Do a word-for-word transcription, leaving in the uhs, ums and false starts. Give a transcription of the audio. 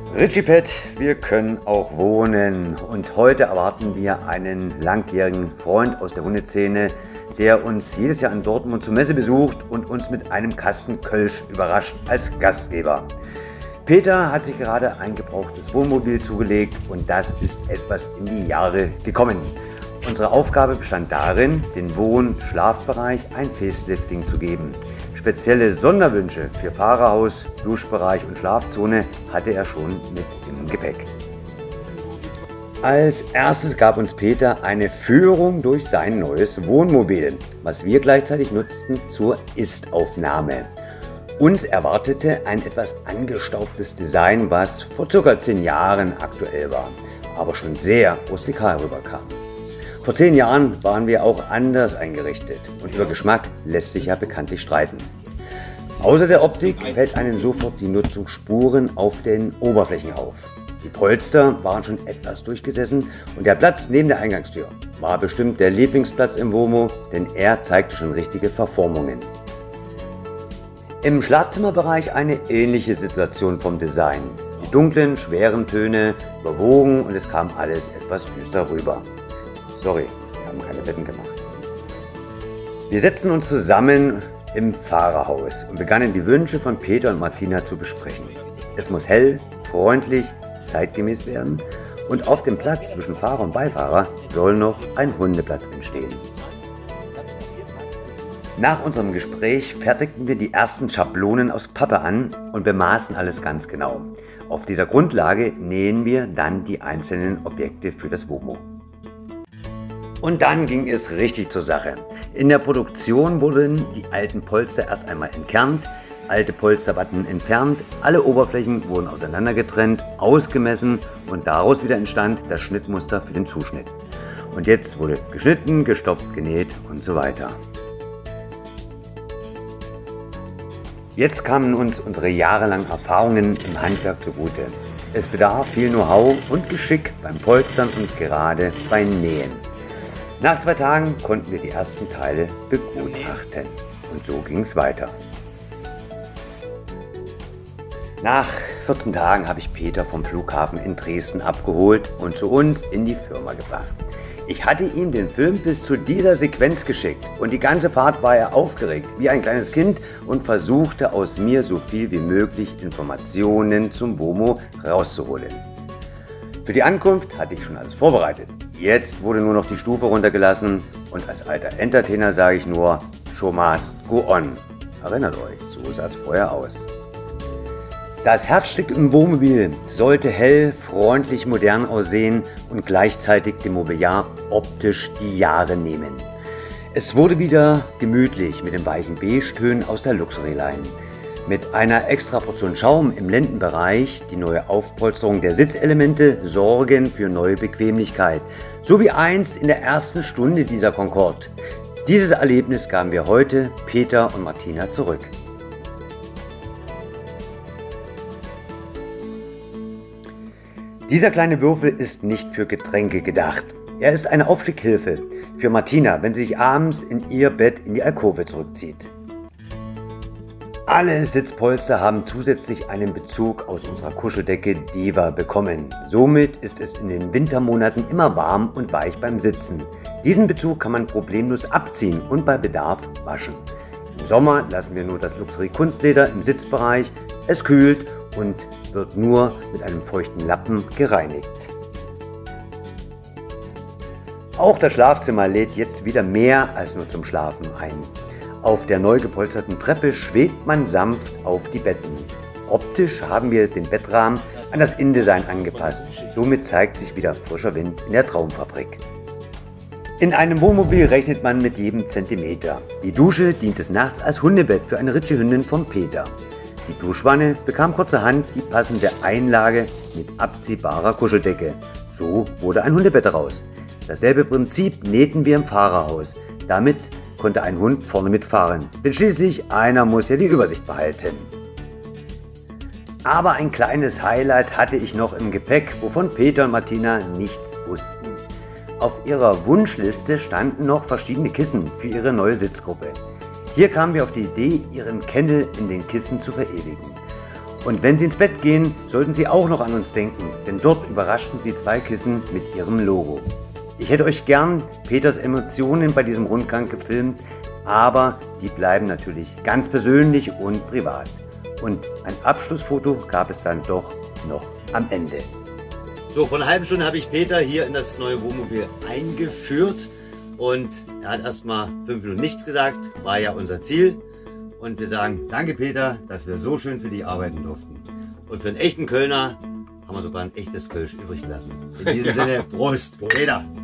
Ritchie-Pet, wir können auch wohnen und heute erwarten wir einen langjährigen Freund aus der Hundeszene, der uns jedes Jahr in Dortmund zur Messe besucht und uns mit einem Kasten Kölsch überrascht als Gastgeber. Peter hat sich gerade ein gebrauchtes Wohnmobil zugelegt und das ist etwas in die Jahre gekommen. Unsere Aufgabe bestand darin, den Wohn-Schlafbereich ein Facelifting zu geben. Spezielle Sonderwünsche für Fahrerhaus, Duschbereich und Schlafzone hatte er schon mit im Gepäck. Als erstes gab uns Peter eine Führung durch sein neues Wohnmobil, was wir gleichzeitig nutzten zur Ist-Aufnahme. Uns erwartete ein etwas angestaubtes Design, was vor ca. zehn Jahren aktuell war, aber schon sehr rustikal rüberkam. Vor zehn Jahren waren wir auch anders eingerichtet und über Geschmack lässt sich ja bekanntlich streiten. Außer der Optik fällt einem sofort die Nutzungsspuren auf den Oberflächen auf. Die Polster waren schon etwas durchgesessen und der Platz neben der Eingangstür war bestimmt der Lieblingsplatz im Womo, denn er zeigte schon richtige Verformungen. Im Schlafzimmerbereich eine ähnliche Situation vom Design. Die dunklen, schweren Töne überwogen und es kam alles etwas düster rüber. Sorry, wir haben keine Betten gemacht. Wir setzten uns zusammen im Fahrerhaus und begannen die Wünsche von Peter und Martina zu besprechen. Es muss hell, freundlich, zeitgemäß werden und auf dem Platz zwischen Fahrer und Beifahrer soll noch ein Hundeplatz entstehen. Nach unserem Gespräch fertigten wir die ersten Schablonen aus Pappe an und bemaßen alles ganz genau. Auf dieser Grundlage nähen wir dann die einzelnen Objekte für das Womo. Und dann ging es richtig zur Sache. In der Produktion wurden die alten Polster erst einmal entkernt, alte Polsterwatten entfernt, alle Oberflächen wurden auseinandergetrennt, ausgemessen und daraus wieder entstand das Schnittmuster für den Zuschnitt. Und jetzt wurde geschnitten, gestopft, genäht und so weiter. Jetzt kamen uns unsere jahrelangen Erfahrungen im Handwerk zugute. Es bedarf viel Know-how und Geschick beim Polstern und gerade beim Nähen. Nach zwei Tagen konnten wir die ersten Teile begutachten und so ging es weiter. Nach vierzehn Tagen habe ich Peter vom Flughafen in Dresden abgeholt und zu uns in die Firma gebracht. Ich hatte ihm den Film bis zu dieser Sequenz geschickt und die ganze Fahrt war er aufgeregt, wie ein kleines Kind und versuchte aus mir so viel wie möglich Informationen zum Womo rauszuholen. Für die Ankunft hatte ich schon alles vorbereitet. Jetzt wurde nur noch die Stufe runtergelassen und als alter Entertainer sage ich nur, Show must go on. Erinnert euch, so sah es vorher aus. Das Herzstück im Wohnmobil sollte hell, freundlich, modern aussehen und gleichzeitig dem Mobiliar optisch die Jahre nehmen. Es wurde wieder gemütlich mit den weichen Beige-Tönen aus der Luxury Line. Mit einer extra Portion Schaum im Lendenbereich, die neue Aufpolsterung der Sitzelemente sorgen für neue Bequemlichkeit, so wie einst in der ersten Stunde dieser Concorde. Dieses Erlebnis gaben wir heute Peter und Martina zurück. Dieser kleine Würfel ist nicht für Getränke gedacht. Er ist eine Aufstieghilfe für Martina, wenn sie sich abends in ihr Bett in die Alkove zurückzieht. Alle Sitzpolster haben zusätzlich einen Bezug aus unserer Kuscheldecke Diva bekommen. Somit ist es in den Wintermonaten immer warm und weich beim Sitzen. Diesen Bezug kann man problemlos abziehen und bei Bedarf waschen. Im Sommer lassen wir nur das Luxury Kunstleder im Sitzbereich. Es kühlt und wird nur mit einem feuchten Lappen gereinigt. Auch das Schlafzimmer lädt jetzt wieder mehr als nur zum Schlafen ein. Auf der neu gepolsterten Treppe schwebt man sanft auf die Betten. Optisch haben wir den Bettrahmen an das Innendesign angepasst. Somit zeigt sich wieder frischer Wind in der Traumfabrik. In einem Wohnmobil rechnet man mit jedem Zentimeter. Die Dusche dient des Nachts als Hundebett für eine Ritchie-Hündin von Peter. Die Duschwanne bekam kurzerhand die passende Einlage mit abziehbarer Kuscheldecke. So wurde ein Hundebett daraus. Dasselbe Prinzip nähten wir im Fahrerhaus. Damit konnte ein Hund vorne mitfahren, denn schließlich einer muss ja die Übersicht behalten. Aber ein kleines Highlight hatte ich noch im Gepäck, wovon Peter und Martina nichts wussten. Auf ihrer Wunschliste standen noch verschiedene Kissen für ihre neue Sitzgruppe. Hier kamen wir auf die Idee, ihren Kennel in den Kissen zu verewigen. Und wenn Sie ins Bett gehen, sollten Sie auch noch an uns denken, denn dort überraschten Sie zwei Kissen mit Ihrem Logo. Ich hätte euch gern Peters Emotionen bei diesem Rundgang gefilmt, aber die bleiben natürlich ganz persönlich und privat. Und ein Abschlussfoto gab es dann doch noch am Ende. So, vor einer halben Stunde habe ich Peter hier in das neue Wohnmobil eingeführt und er hat erstmal fünf Minuten nichts gesagt, war ja unser Ziel. Und wir sagen, danke Peter, dass wir so schön für dich arbeiten durften. Und für einen echten Kölner haben wir sogar ein echtes Kölsch übrig gelassen. In diesem ja. Sinne, Prost, Peter!